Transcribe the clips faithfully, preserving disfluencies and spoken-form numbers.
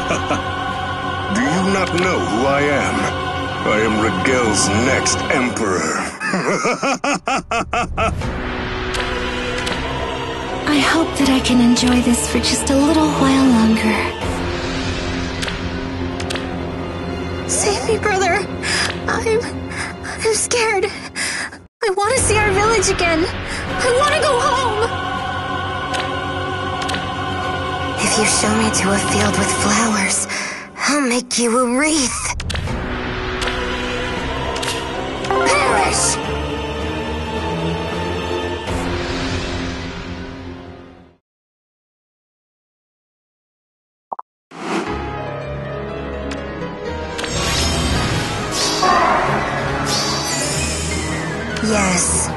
Do you not know who I am? I am Rigel's next emperor. I hope that I can enjoy this for just a little while longer. Save me, brother. I'm... I'm scared. I want to see our village again. I want to go home. If you show me to a field with flowers, I'll make you a wreath. Perish! Yes.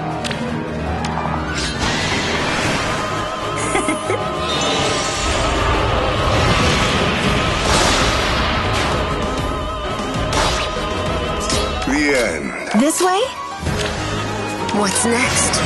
The end. This way? What's next?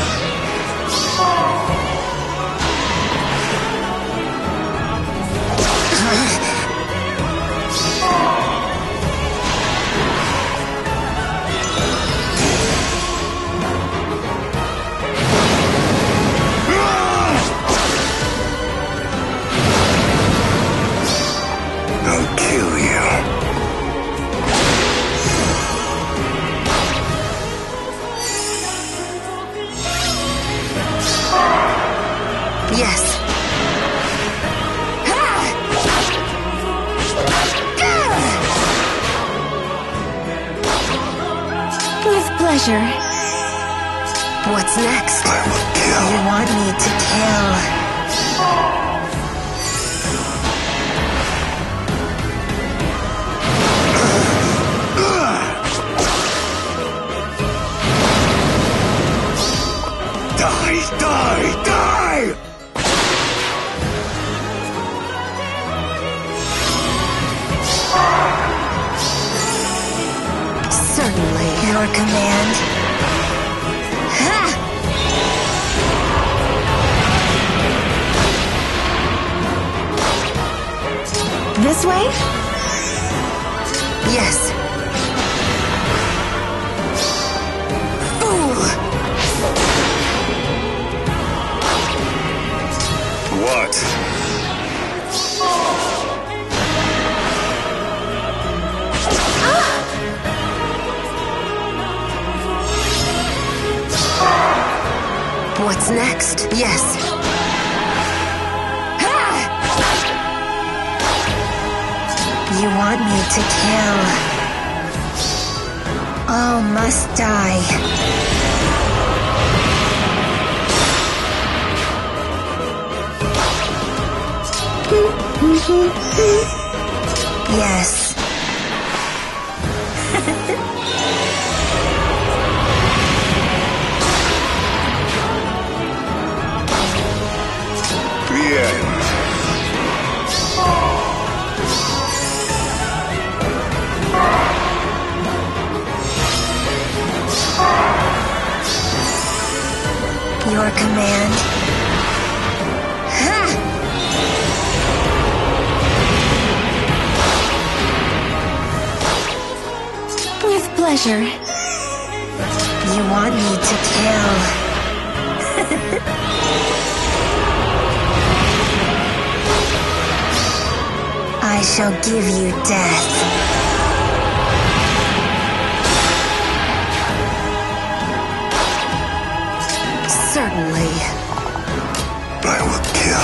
I'll kill you. Yes. With pleasure. What's next? I will kill. You want me to kill? Die, die, die! Certainly. Your command. Ha! This way? Yes. Fool! What? What's next? Yes. Ha! You want me to kill? All must die. Yes. The end. Your command. Ha! With pleasure. You want me to kill? I shall give you death. Certainly. I will kill.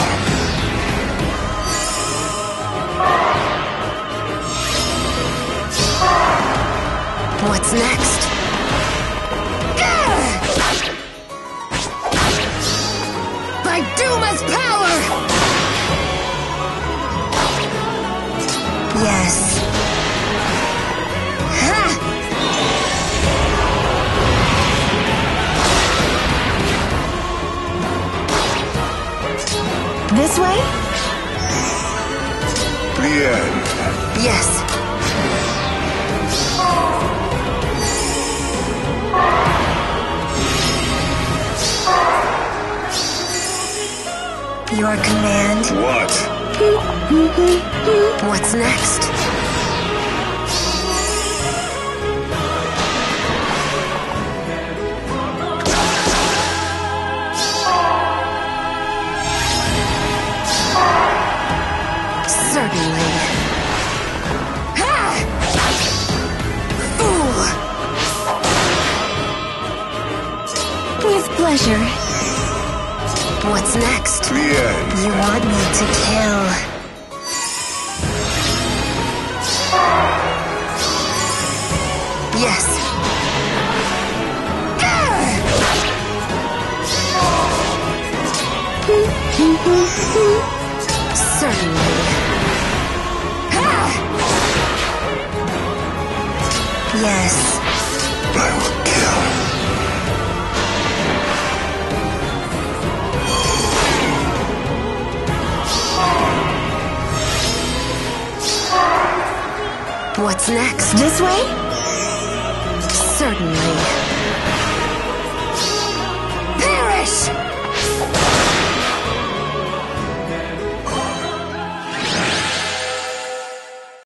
What's next? By Duma's power! Yes. Ha! This way? The end. Yes. Your command. What? What's next? Certainly. Fool! With pleasure. What's next? The end. You want me to kill? Yes. Certainly. Yes. I will kill. What's next? This way? Certainly.